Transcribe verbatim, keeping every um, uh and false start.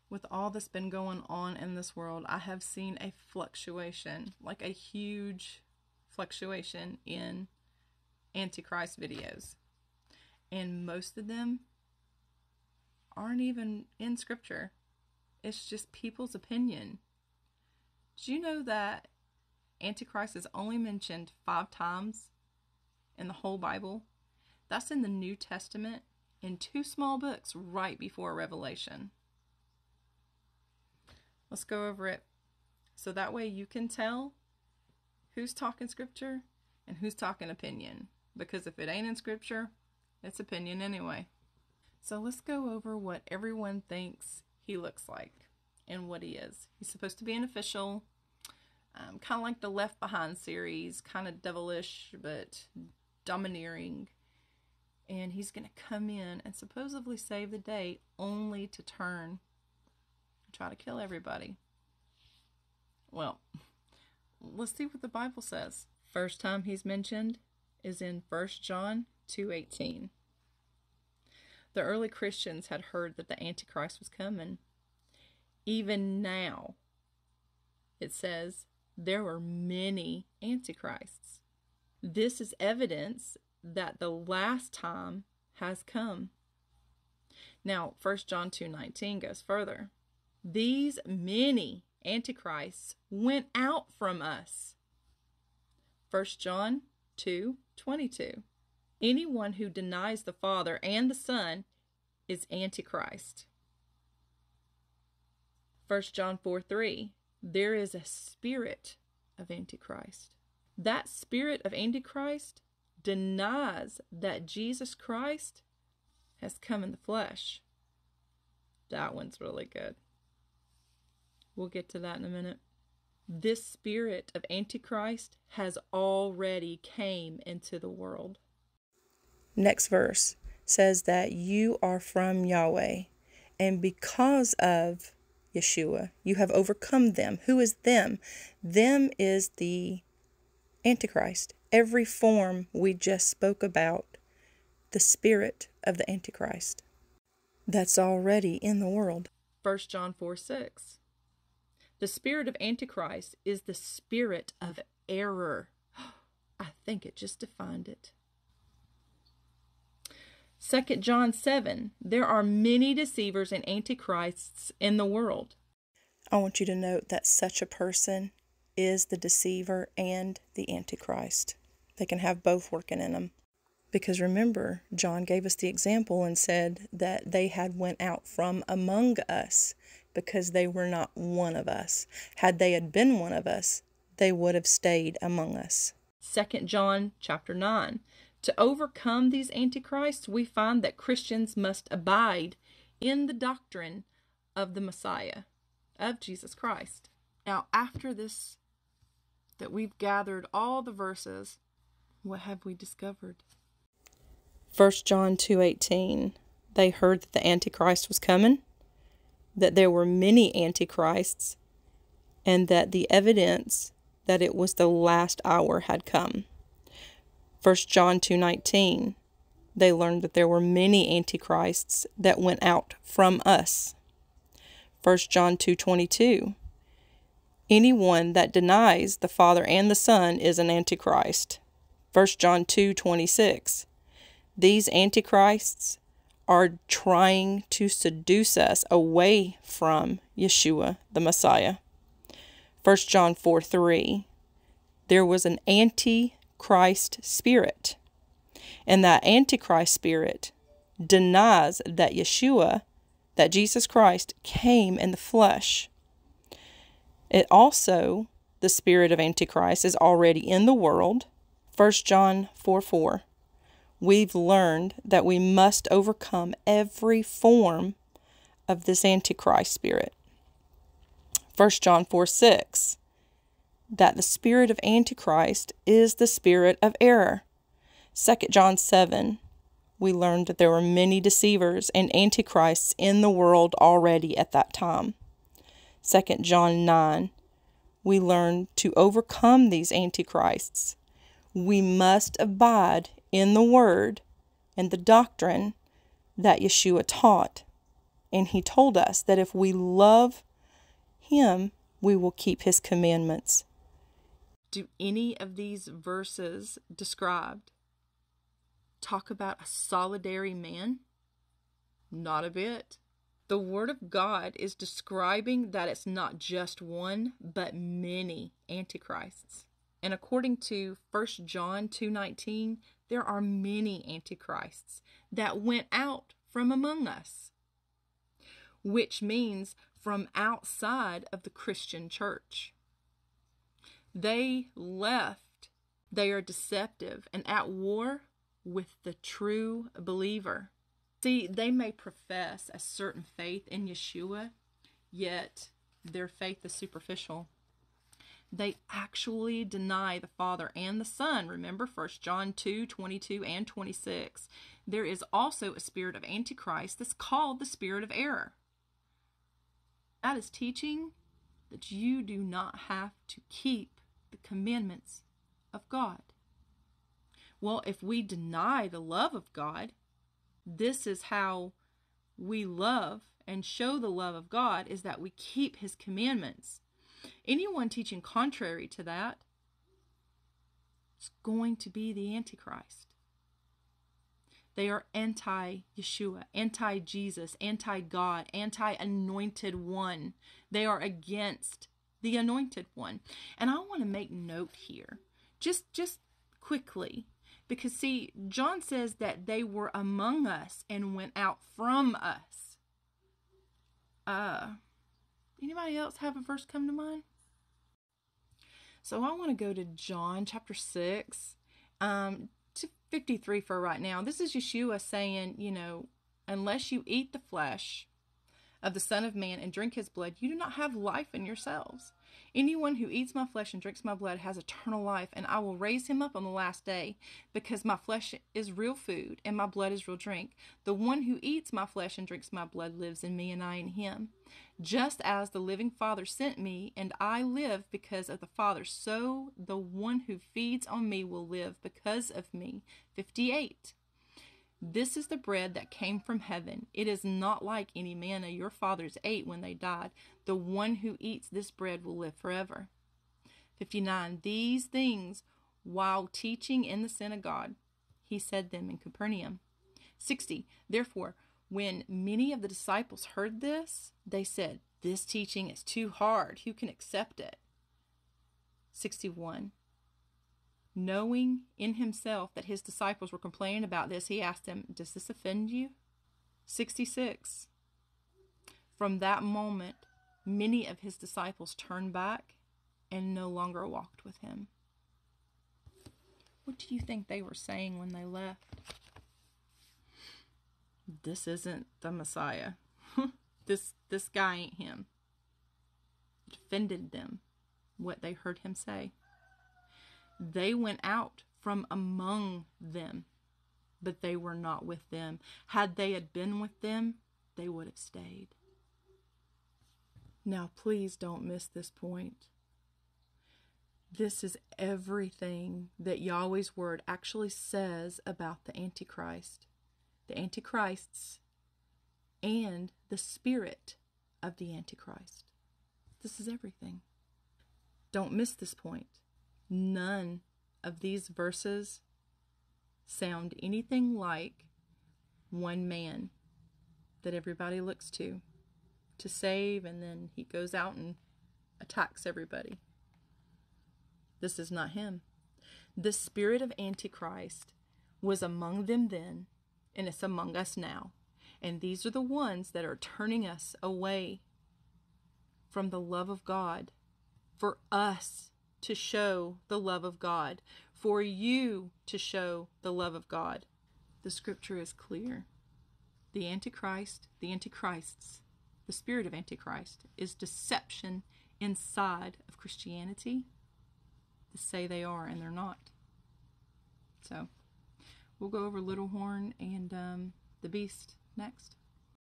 with all that's been going on in this world, I have seen a fluctuation, like a huge fluctuation in Antichrist videos. And most of them aren't even in scripture. It's just people's opinion. Did you know that Antichrist is only mentioned five times in the whole Bible? That's in the New Testament in two small books right before Revelation. Let's go over it so that way you can tell who's talking scripture and who's talking opinion. Because if it ain't in scripture, it's opinion anyway. So let's go over what everyone thinks he looks like and what he is. He's supposed to be an official, um, kind of like the Left Behind series, kind of devilish but domineering. And he's going to come in and supposedly save the day, only to turn and try to kill everybody. Well, let's see what the Bible says. First time he's mentioned is in First John two eighteen. The early Christians had heard that the Antichrist was coming. Even now, it says, there were many Antichrists. This is evidence that the last time has come. Now, First John two nineteen goes further. These many Antichrists went out from us. First John two twenty-two. Anyone who denies the Father and the Son is Antichrist. First John four three. There is a spirit of Antichrist. That spirit of Antichrist denies that Jesus Christ has come in the flesh. That one's really good. We'll get to that in a minute. This spirit of Antichrist has already came into the world. Next verse says that you are from Yahweh, and because of Yeshua, you have overcome them. Who is them? Them is the Antichrist. Every form we just spoke about, the spirit of the Antichrist. That's already in the world. First John four six. The spirit of Antichrist is the spirit of error. I think it just defined it. Second John seven. There are many deceivers and antichrists in the world. I want you to note that such a person is the deceiver and the Antichrist. They can have both working in them. Because remember, John gave us the example and said that they had went out from among us because they were not one of us. Had they had been one of us, they would have stayed among us. Second John chapter nine. To overcome these antichrists, we find that Christians must abide in the doctrine of the Messiah, of Jesus Christ. Now, after this, that we've gathered all the verses, what have we discovered? First John two eighteen. They heard that the Antichrist was coming, that there were many antichrists, and that the evidence that it was the last hour had come. First John two nineteen. They learned that there were many antichrists that went out from us. First John two twenty-two. Anyone that denies the Father and the Son is an antichrist. First John two twenty-six. These antichrists are trying to seduce us away from Yeshua, the Messiah. First John four three. There was an antichrist spirit, and that antichrist spirit denies that Yeshua, that Jesus Christ, came in the flesh. It also, the spirit of Antichrist, is already in the world. First John four four. We've learned that we must overcome every form of this Antichrist spirit. First John four six. That the spirit of Antichrist is the spirit of error. Second John seven. We learned that there were many deceivers and antichrists in the world already at that time. Second John nine. We learned to overcome these antichrists, we must abide in the word and the doctrine that Yeshua taught. And he told us that if we love him, we will keep his commandments. Do any of these verses described talk about a solitary man? Not a bit. The Word of God is describing that it's not just one, but many antichrists. And according to First John two nineteen, there are many antichrists that went out from among us, which means from outside of the Christian church. They left. They are deceptive and at war with the true believer. See, they may profess a certain faith in Yeshua, yet their faith is superficial. They actually deny the Father and the Son. Remember First John two twenty-two and twenty-six. There is also a spirit of Antichrist that's called the spirit of error. That is teaching that you do not have to keep the commandments of God. Well, if we deny the love of God, this is how we love and show the love of God, is that we keep his commandments. Anyone teaching contrary to that is going to be the Antichrist. They are anti-Yeshua, anti-Jesus, anti-God, anti-anointed one. They are against the anointed one. And I want to make note here, just, just quickly, because see, John says that they were among us and went out from us. Uh, anybody else have a verse come to mind? So I want to go to John chapter six, um, to fifty-three for right now. This is Yeshua saying, you know, unless you eat the flesh of the Son of Man and drink his blood, you do not have life in yourselves. Anyone who eats my flesh and drinks my blood has eternal life, and I will raise him up on the last day, because my flesh is real food and my blood is real drink. The one who eats my flesh and drinks my blood lives in me and I in him. Just as the living Father sent me, and I live because of the Father, so the one who feeds on me will live because of me. fifty-eight. This is the bread that came from heaven. It is not like any manna your fathers ate when they died. The one who eats this bread will live forever. fifty-nine. These things, while teaching in the synagogue, he said them in Capernaum. sixty. Therefore, when many of the disciples heard this, they said, this teaching is too hard. Who can accept it? sixty-one. Knowing in himself that his disciples were complaining about this, he asked them, does this offend you? sixty-six. From that moment, many of his disciples turned back and no longer walked with him. What do you think they were saying when they left? This isn't the Messiah. this this guy ain't him. It offended them, what they heard him say. They went out from among them, but they were not with them. Had they had been with them, they would have stayed. Now, please don't miss this point. This is everything that Yahweh's word actually says about the Antichrist, the Antichrists, and the spirit of the Antichrist. This is everything. Don't miss this point. None of these verses sound anything like one man that everybody looks to to save, and then he goes out and attacks everybody. This is not him. The spirit of Antichrist was among them then, and it's among us now. And these are the ones that are turning us away from the love of God, for us to show the love of God, for you to show the love of God. The scripture is clear. The Antichrist, the Antichrists, the spirit of Antichrist is deception inside of Christianity to say they are and they're not. So we'll go over Little Horn and um, the Beast next.